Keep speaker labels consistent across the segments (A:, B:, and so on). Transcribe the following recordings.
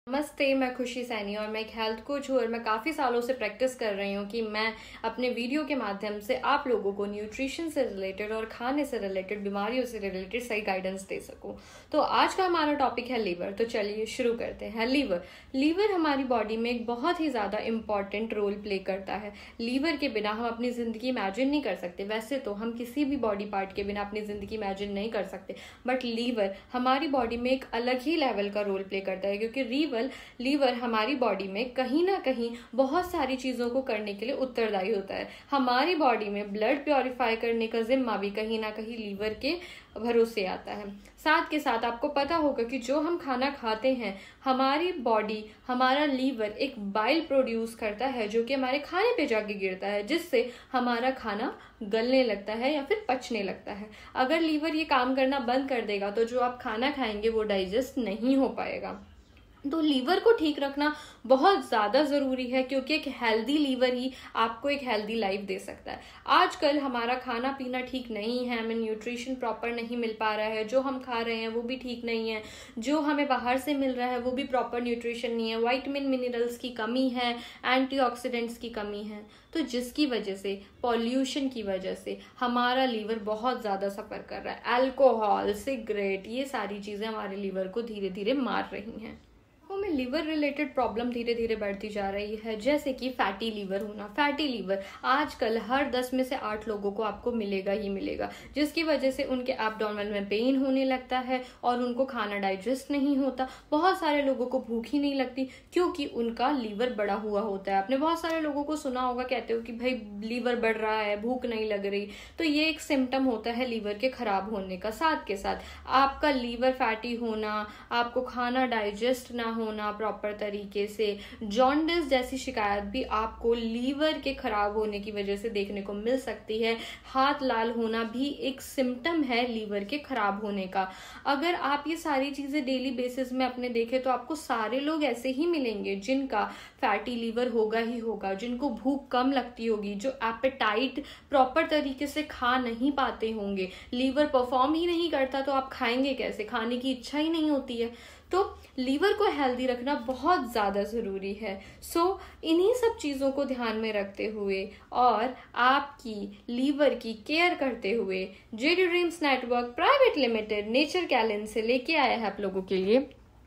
A: नमस्ते, मैं खुशी सैनी और मैं एक हेल्थ कोच हूँ और मैं काफ़ी सालों से प्रैक्टिस कर रही हूँ कि मैं अपने वीडियो के माध्यम से आप लोगों को न्यूट्रिशन से रिलेटेड और खाने से रिलेटेड, बीमारियों से रिलेटेड सही गाइडेंस दे सकूँ। तो आज का हमारा टॉपिक है लीवर। तो चलिए शुरू करते हैं। लीवर हमारी बॉडी में एक बहुत ही ज़्यादा इम्पॉर्टेंट रोल प्ले करता है। लीवर के बिना हम अपनी ज़िंदगी इमेजिन नहीं कर सकते। वैसे तो हम किसी भी बॉडी पार्ट के बिना अपनी ज़िंदगी इमेजिन नहीं कर सकते, बट लीवर हमारी बॉडी में एक अलग ही लेवल का रोल प्ले करता है, क्योंकि लीवर हमारी बॉडी में कहीं ना कहीं बहुत सारी चीज़ों को करने के लिए उत्तरदायी होता है। हमारी बॉडी में ब्लड प्योरीफाई करने का जिम्मा भी कहीं ना कहीं लीवर के भरोसे आता है। साथ के साथ आपको पता होगा कि जो हम खाना खाते हैं, हमारी बॉडी, हमारा लीवर एक बाइल प्रोड्यूस करता है जो कि हमारे खाने पे जाके गिरता है, जिससे हमारा खाना गलने लगता है या फिर पचने लगता है। अगर लीवर ये काम करना बंद कर देगा तो जो आप खाना खाएंगे वो डाइजेस्ट नहीं हो पाएगा। तो लीवर को ठीक रखना बहुत ज़्यादा ज़रूरी है, क्योंकि एक हेल्दी लीवर ही आपको एक हेल्दी लाइफ दे सकता है। आजकल हमारा खाना पीना ठीक नहीं है, हमें न्यूट्रिशन प्रॉपर नहीं मिल पा रहा है, जो हम खा रहे हैं वो भी ठीक नहीं है, जो हमें बाहर से मिल रहा है वो भी प्रॉपर न्यूट्रिशन नहीं है, विटामिन मिनरल्स की कमी है, एंटीऑक्सीडेंट्स की कमी है। तो जिसकी वजह से, पॉल्यूशन की वजह से हमारा लीवर बहुत ज़्यादा सफ़र कर रहा है। अल्कोहल, सिगरेट, ये सारी चीज़ें हमारे लीवर को धीरे धीरे मार रही हैं। में लीवर रिलेटेड प्रॉब्लम धीरे धीरे बढ़ती जा रही है, जैसे कि फैटी लीवर होना। फैटी लीवर आजकल हर 10 में से 8 लोगों को आपको मिलेगा ही मिलेगा, जिसकी वजह से उनके एब्डोमेन में पेन होने लगता है और उनको खाना डाइजेस्ट नहीं होता। बहुत सारे लोगों को भूख ही नहीं लगती क्योंकि उनका लीवर बढ़ा हुआ होता है। आपने बहुत सारे लोगों को सुना होगा, कहते हो कि भाई लीवर बढ़ रहा है, भूख नहीं लग रही। तो ये एक सिम्टम होता है लीवर के खराब होने का। साथ के साथ आपका लीवर फैटी होना, आपको खाना डाइजेस्ट ना होना प्रॉपर तरीके से, जॉन्डिस जैसी शिकायत भी आपको लीवर के खराब होने की वजह से देखने को मिल सकती है। हाथ लाल होना भी एक सिम्टम है लीवर के खराब होने का। अगर आप ये सारी चीजें डेली बेसिस में अपने देखें तो आपको सारे लोग ऐसे ही मिलेंगे जिनका फैटी लीवर होगा ही होगा, जिनको भूख कम लगती होगी, जो एपेटाइट प्रॉपर तरीके से खा नहीं पाते होंगे। लीवर परफॉर्म ही नहीं करता तो आप खाएंगे कैसे? खाने की इच्छा ही नहीं होती है। तो लीवर को हेल्दी रखना बहुत ज़्यादा ज़रूरी है। इन्हीं सब चीज़ों को ध्यान में रखते हुए और आपकी लीवर की केयर करते हुए JD Dreams Network Private Limited Nature कैलेंड से लेके आया है आप लोगों के लिए।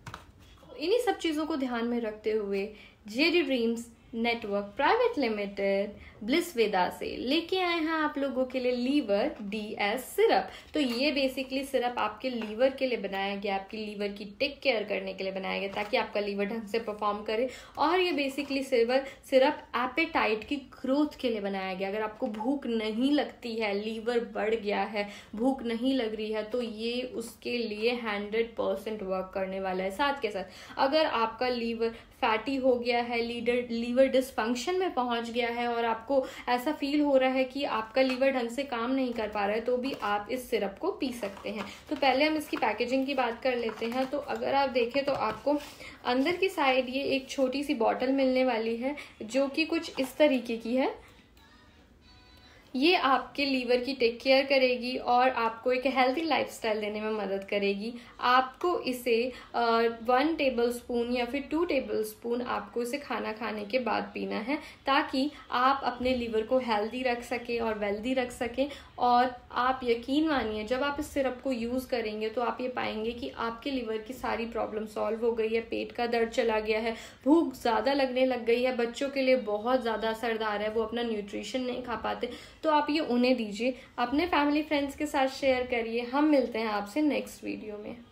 A: इन्हीं सब चीज़ों को ध्यान में रखते हुए JD Dreams Network Private Limited Blissveda से लेके आए हैं आप लोगों के लिए लीवर DS सिरप। तो ये बेसिकली सिरप आपके लीवर के लिए बनाया गया, आपकी लीवर की टेक केयर करने के लिए बनाया गया, ताकि आपका लीवर ढंग से परफॉर्म करे। और ये बेसिकली सिरप एपेटाइट की ग्रोथ के लिए बनाया गया। अगर आपको भूख नहीं लगती है, लीवर बढ़ गया है, भूख नहीं लग रही है, तो ये उसके लिए 100% वर्क करने वाला है। साथ के साथ अगर आपका लीवर फैटी हो गया है, लीवर डिसफंक्शन में पहुंच गया है और आपको ऐसा फील हो रहा है कि आपका लीवर ढंग से काम नहीं कर पा रहा है, तो भी आप इस सिरप को पी सकते हैं। तो पहले हम इसकी पैकेजिंग की बात कर लेते हैं। तो अगर आप देखें तो आपको अंदर की साइड ये एक छोटी सी बॉटल मिलने वाली है, जो कि कुछ इस तरीके की है। ये आपके लीवर की टेक केयर करेगी और आपको एक हेल्थी लाइफस्टाइल देने में मदद करेगी। आपको इसे 1 टेबलस्पून या फिर 2 टेबलस्पून आपको इसे खाना खाने के बाद पीना है, ताकि आप अपने लीवर को हेल्दी रख सकें और वेल्दी रख सकें। और आप यकीन मानिए, जब आप इस सिरप को यूज़ करेंगे तो आप ये पाएंगे कि आपके लीवर की सारी प्रॉब्लम सॉल्व हो गई है। पेट का दर्द चला गया है, भूख ज़्यादा लगने लग गई है। बच्चों के लिए बहुत ज़्यादा असरदार है, वो अपना न्यूट्रिशन नहीं खा पाते, तो आप ये उन्हें दीजिए। अपने फैमिली फ्रेंड्स के साथ शेयर करिए। हम मिलते हैं आपसे नेक्स्ट वीडियो में।